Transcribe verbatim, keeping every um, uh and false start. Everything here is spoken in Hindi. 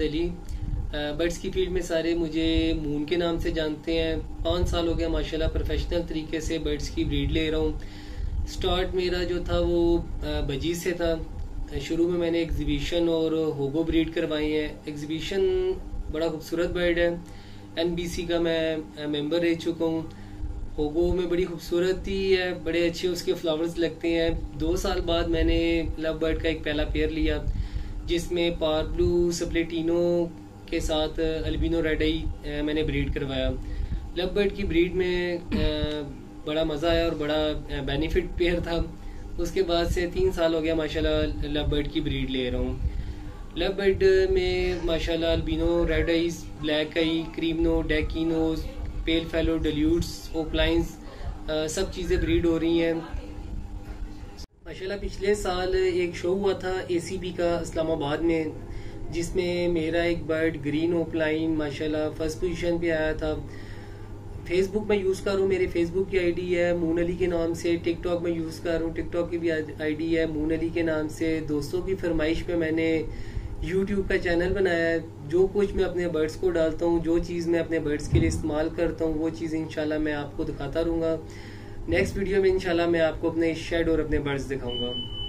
अली। बर्ड्स की फील्ड में सारे मुझे मून के नाम से जानते हैं। पाँच साल हो गया माशाल्लाह प्रोफेशनल तरीके से बर्ड्स की ब्रीड ले रहा हूँ। स्टार्ट मेरा जो था वो बजी से था। शुरू में मैंने एग्जीबिशन और होगो ब्रीड करवाई है। एग्जीबिशन बड़ा खूबसूरत बर्ड है, एनबीसी का मैं मेंबर रह चुका हूँ। होगो में बड़ी खूबसूरती है, बड़े अच्छे उसके फ्लावर्स लगते हैं। दो साल बाद मैंने लव बर्ड का एक पहला पेयर लिया जिसमें पार ब्लू सप्लेटिनो के साथ अल्बिनो रेड आई मैंने ब्रीड करवाया। लव बर्ड की ब्रीड में बड़ा मज़ा आया और बड़ा बेनिफिट पेयर था। उसके बाद से तीन साल हो गया माशाल्लाह लव बर्ड की ब्रीड ले रहा हूँ। लव बर्ड में माशाल्लाह albino red eyes, black eye, creamino, dekinos, pale fallow, dilutes, opalines सब चीज़ें ब्रीड हो रही हैं माशाल्लाह। पिछले साल एक शो हुआ था एसीबी का इस्लामाबाद में, जिसमें मेरा एक बर्ड ग्रीन ओपलाइन माशाल्लाह फर्स्ट पोजीशन पे आया था। फेसबुक में यूज़ कर रहा हूँ, मेरे फेसबुक की आईडी है मून अली के नाम से। टिकटॉक में यूज़ कर रहा हूँ, टिकटॉक की भी आईडी है मून अली के नाम से। दोस्तों की फरमाइश पे मैंने यूट्यूब का चैनल बनाया है। जो कुछ मैं अपने बर्ड्स को डालता हूँ, जो चीज़ मैं अपने बर्ड्स के लिए इस्तेमाल करता हूँ, वो चीज़ इंशाल्लाह मैं आपको दिखाता रहूँगा। नेक्स्ट वीडियो में इंशाल्लाह मैं आपको अपने शेड और अपने बर्ड्स दिखाऊंगा।